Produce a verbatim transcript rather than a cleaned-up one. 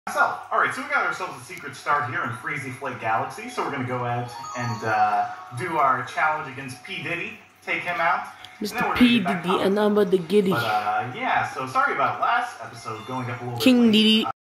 myself. Alright, so we got ourselves a secret start here in Freezy Flake Galaxy, so we're going to go ahead and uh, do our challenge against P. Diddy, take him out. Mister P. Diddy, and I'm about the giddy. But uh, yeah, so sorry about last episode going up a little King bit late. Diddy.